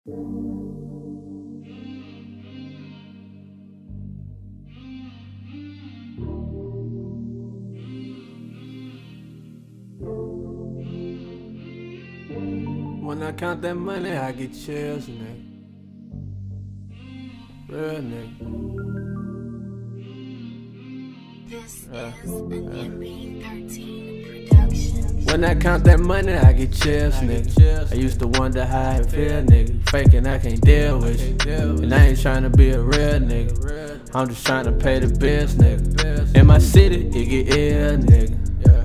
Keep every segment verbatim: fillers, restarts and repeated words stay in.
When I count that money, I get chills, nigga. Real nigga. This Yeah, is an yeah. M B thirteen production. When I count that money, I get chills, nigga. I used to wonder how it feel, nigga. Faking I can't deal with you. And I ain't tryna be a real nigga. I'm just tryna pay the bills, nigga. In my city, it get ill, nigga.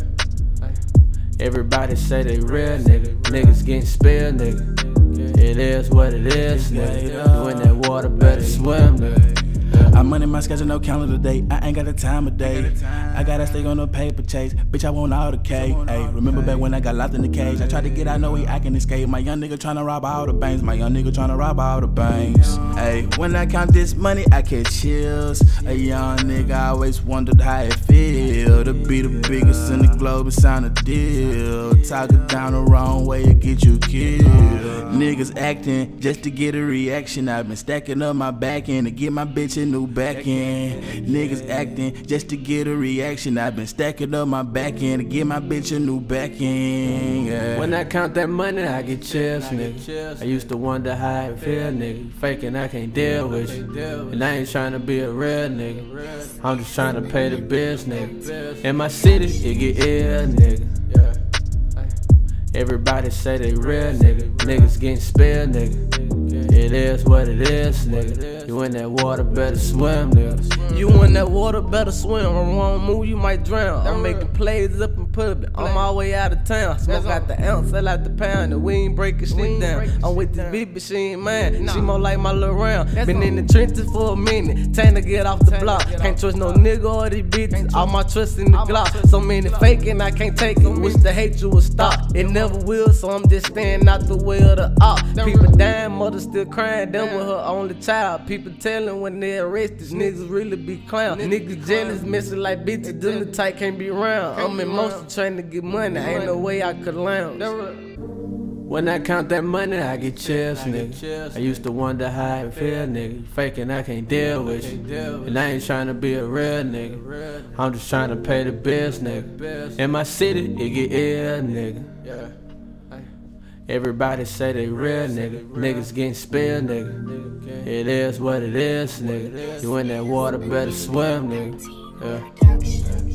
Everybody say they real, nigga. Niggas getting spilled, nigga. It is what it is, nigga. You in that water, better swim, nigga. I'm money my schedule, no calendar date. I ain't got the time of day. I gotta stay on the paper chase. Bitch, I want all the cake. Ayy, remember back when I got locked in the cage? I tried to get out, no way I can escape. My young nigga tryna rob all the banks. My young nigga tryna rob all the banks. Ayy, when I count this money, I catch chills. A young nigga always wondered how it feel to be the biggest in the globe and sign a deal. Talk it down the wrong way, it get you killed. Niggas acting just to get a reaction. I've been stacking up my back end to get my bitch a new back end. Niggas acting just to get a reaction. I've been stacking up my back end to get my bitch a new back end. Yeah. When I count that money, I get chills, nigga. I used to wonder how it feel, nigga. Faking I can't deal with you. And I ain't tryna be a real nigga. I'm just tryna pay the bills, nigga. In my city, it get ill, nigga. Everybody say they real, nigga. Niggas getting spilled, nigga. It is what it is, nigga. You in that water, better swim, nigga. You in that water, better swim. On one move, you might drown. I'm making plays up in public. On my way out of town. Smoke out the ounce, sell out the pound. And we ain't breaking shit down. I'm with this bitch, but she ain't mine. She more like my little round. Been in the trenches for a minute. Time to get off the block. Can't trust no nigga or these bitches. All my trust in the Glock. So many faking, I can't take it. Wish the hate you would stop. It never will, so I'm just staying out the way of the op. People dying, mother still crying. Them with her only child. People telling when they arrested, niggas really be clown. Niggas jealous, messing like bitches. Them the type can't be around. I'm in motion trying to get money. Ain't no way I could lounge. When I count that money, I get chills, nigga. I used to wonder how it feel, nigga. Faking I can't deal with you. And I ain't tryna be a real nigga. I'm just tryna pay the bills, nigga. In my city, it get ill, nigga. Everybody say they real, nigga. Niggas getting spilled, nigga. It is what it is, nigga. You in that water, better swim, nigga. Yeah.